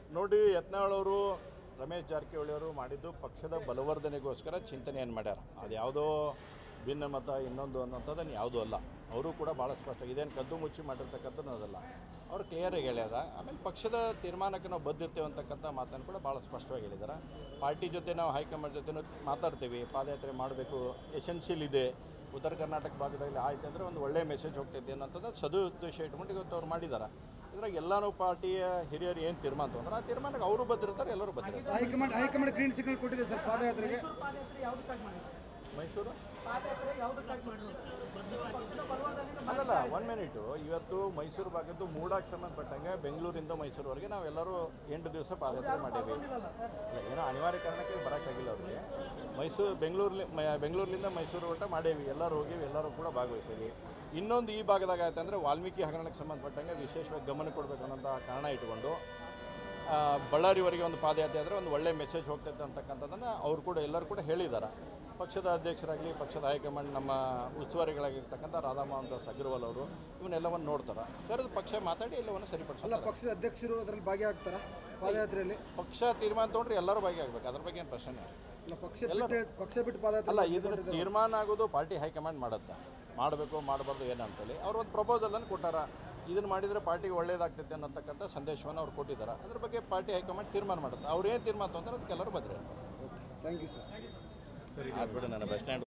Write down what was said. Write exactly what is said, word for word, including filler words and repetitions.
ನೋಡಿ, ಯತ್ನಾಳ್ ಅವರು ರಮೇಶ್ ಜಾರಕಿಹೊಳಿ ಅವರು ಮಾಡಿದ್ದು ಪಕ್ಷದ ಬಲವರ್ಧನೆಗೋಸ್ಕರ ಚಿಂತನೆಯನ್ನು ಮಾಡ್ಯಾರ. ಅದು ಯಾವುದೋ ಭಿನ್ನಮತ ಇನ್ನೊಂದು ಅನ್ನೋಂಥದ್ದನ್ನು ಯಾವುದೂ ಅಲ್ಲ. ಅವರು ಕೂಡ ಭಾಳ ಸ್ಪಷ್ಟ, ಇದೇನು ಕದ್ದು ಮುಚ್ಚಿ ಮಾಡಿರ್ತಕ್ಕಂಥದ್ದು ಅದಲ್ಲ. ಅವ್ರು ಕ್ಲಿಯರಾಗಿ ಹೇಳ್ಯಾರ. ಆಮೇಲೆ ಪಕ್ಷದ ತೀರ್ಮಾನಕ್ಕೆ ನಾವು ಬದ್ದಿರ್ತೇವೆ ಅಂತಕ್ಕಂಥ ಮಾತನ್ನು ಕೂಡ ಭಾಳ ಸ್ಪಷ್ಟವಾಗಿ ಹೇಳಿದ್ದಾರೆ. ಪಾರ್ಟಿ ಜೊತೆ ನಾವು ಹೈಕಮಾಂಡ್ ಜೊತೆ ಮಾತಾಡ್ತೀವಿ, ಪಾದಯಾತ್ರೆ ಮಾಡಬೇಕು, ಎಸೆನ್ಷಿಯಲ್ ಇದೆ, ಉತ್ತರ ಕರ್ನಾಟಕ ಭಾಗದಲ್ಲಿ ಆಯ್ತು ಅಂದರೆ ಒಂದು ಒಳ್ಳೆಯ ಮೆಸೇಜ್ ಹೋಗ್ತೈತೆ ಅನ್ನೋಂಥದ್ದು ಸದುದ್ದೇಶ ಇಟ್ಕೊಂಡು ಇವತ್ತು ಅವ್ರು ಮಾಡಿದ್ದಾರೆ. ಇದ್ರಾಗ ಎಲ್ಲನೂ ಪಾರ್ಟಿಯ ಹಿರಿಯರು ಏನು ತೀರ್ಮಾನ ತೊಗೊಂಡ್ರೆ ಆ ತೀರ್ಮಾನಕ್ಕೆ ಅವರು ಬದ್ದಿರ್ತಾರೆ, ಎಲ್ಲರೂ ಬದ್ದಿರ್ತಾರೆ. ಹೈಕಮಾಂಡ್ ಹೈಕಮಾಂಡ್ ಗ್ರೀನ್ ಸಿಗ್ನಲ್ ಕೊಟ್ಟಿದೆ ಸರ್ ಪಾದಯಾತ್ರೆಗೆ. ಮೈಸೂರು ಅಲ್ಲಲ್ಲ, ಒನ್ ಮಿನಿಟು. ಇವತ್ತು ಮೈಸೂರು ಭಾಗದ್ದು ಮೂಡಾಕ್ಕೆ ಸಂಬಂಧಪಟ್ಟಂಗೆ ಬೆಂಗಳೂರಿಂದ ಮೈಸೂರುವರೆಗೆ ನಾವೆಲ್ಲರೂ ಎಂಟು ದಿವಸ ಪಾದಯಾತ್ರೆ ಮಾಡೀವಿ. ಇಲ್ಲ, ಏನೋ ಅನಿವಾರ್ಯ ಕಾರಣಕ್ಕೆ ಬರೋಕ್ಕಾಗಿಲ್ಲ ಅವ್ರಿಗೆ. ಮೈಸೂರು ಬೆಂಗಳೂರಲ್ಲಿ ಬೆಂಗಳೂರಿನಿಂದ ಮೈಸೂರು ಊಟ ಮಾಡೇವಿ, ಎಲ್ಲರೂ ಹೋಗಿವಿ, ಎಲ್ಲರೂ ಕೂಡ ಭಾಗವಹಿಸೀವಿ. ಇನ್ನೊಂದು ಈ ಭಾಗದಾಗ ಆಯ್ತು ಅಂದರೆ ವಾಲ್ಮೀಕಿ ಹಗರಣಕ್ಕೆ ಸಂಬಂಧಪಟ್ಟಂಗೆ ವಿಶೇಷವಾಗಿ ಗಮನ ಕೊಡಬೇಕು ಅನ್ನೋಂಥ ಕಾರಣ ಇಟ್ಕೊಂಡು ಬಳ್ಳಾರಿವರೆಗೆ ಒಂದು ಪಾದಯಾತ್ರೆ ಆದರೆ ಒಂದು ಒಳ್ಳೆಯ ಮೆಸೇಜ್ ಹೋಗ್ತೈತೆ ಅಂತಕ್ಕಂಥದ್ದನ್ನು ಅವ್ರು ಕೂಡ ಎಲ್ಲರೂ ಕೂಡ ಹೇಳಿದ್ದಾರೆ. ಪಕ್ಷದ ಅಧ್ಯಕ್ಷರಾಗಲಿ, ಪಕ್ಷದ ಹೈಕಮಾಂಡ್, ನಮ್ಮ ಉಸ್ತುವಾರಿಗಳಾಗಿರ್ತಕ್ಕಂಥ ರಾಧಾಮೋಹನ್ ದಾಸ್ ಅಗ್ರವಾಲ್ ಅವರು ಇವನ್ನೆಲ್ಲವನ್ನು ನೋಡ್ತಾರೆ. ಕರೆದು ಪಕ್ಷ ಮಾತಾಡಿ ಎಲ್ಲವನ್ನು ಸರಿಪಡಿಸಲ್ಲ. ಪಕ್ಷದ ಅಧ್ಯಕ್ಷರು ಅದರಲ್ಲಿ ಭಾಗಿಯಾಗ್ತಾರೆ ಪಾದಯಾತ್ರೆಯಲ್ಲಿ. ಪಕ್ಷ ತೀರ್ಮಾನ ತೊಗೊಂಡ್ರೆ ಎಲ್ಲರೂ ಭಾಗಿಯಾಗಬೇಕು, ಅದ್ರ ಬಗ್ಗೆ ಏನು ಪ್ರಶ್ನೆ ಇಲ್ಲ. ಪಕ್ಷ ಪಕ್ಷ ಬಿಟ್ಟು ಪಾದಯಾತ್ರೆ ಅಲ್ಲ, ಇದನ್ನು ತೀರ್ಮಾನ ಆಗೋದು ಪಾರ್ಟಿ ಹೈಕಮಾಂಡ್ ಮಾಡುತ್ತೆ. ಮಾಡಬೇಕು ಮಾಡಬಾರ್ದು ಏನಂತೇಳಿ ಅವ್ರು ಒಂದು ಪ್ರಪೋಸಲನ್ನು ಕೊಟ್ಟಾರ. ಇದನ್ನು ಮಾಡಿದರೆ ಪಾರ್ಟಿಗೆ ಒಳ್ಳೇದಾಗ್ತೈತೆ ಅನ್ನೋತಕ್ಕಂಥ ಸಂದೇಶವನ್ನು ಅವ್ರು ಕೊಟ್ಟಿದ್ದಾರೆ. ಅದ್ರ ಬಗ್ಗೆ ಪಾರ್ಟಿ ಹೈಕಮಾಂಡ್ ತೀರ್ಮಾನ ಮಾಡುತ್ತೆ. ಅವ್ರು ಏನು ತೀರ್ಮಾನ ತೊಗೊಂತಾರೆ ಅದಕ್ಕೆ ಎಲ್ಲರೂ ಬದ್ರಿ. Thank you sir. ಸರಿ, ಆಗ್ಬಿಡು. ನನ್ನ ಬಸ್ ಸ್ಟ್ಯಾಂಡ್